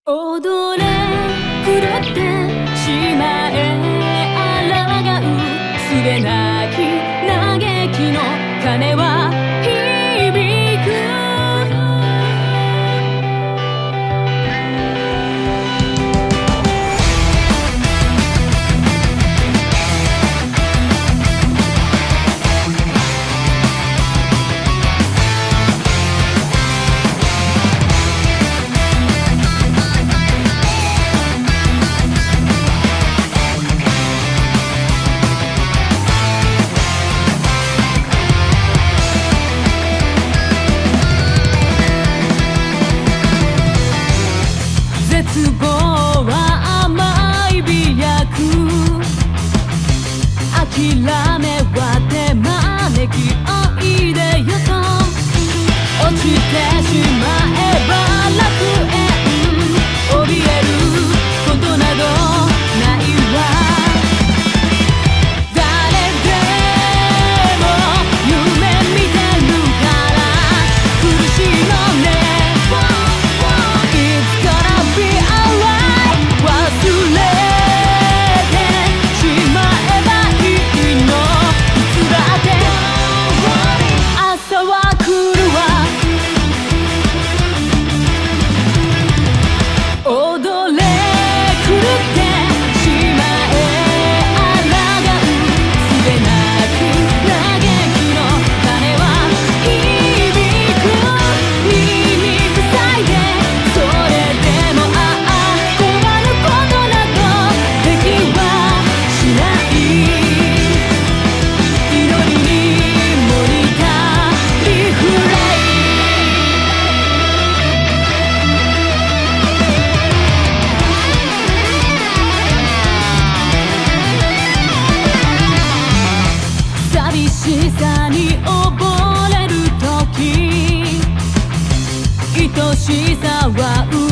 踊れ狂ってしまえ抗うすべなき嘆きの鐘は響く。絶望は甘い美薬、諦めは手招きおいでよと落ちてしまえば楽園、怯えることなどないわ。誰でも夢見てるから苦しいのね。It's gonna be alright 忘れてしまえばいいの。いつだって朝は来るわ。踊れ狂ってしまえ抗うすべなき嘆きの鐘は響く。耳塞いでそれでも拒むことなど敵はしない。祈りにも似たリフレイ寂しさに溺れる時愛しさは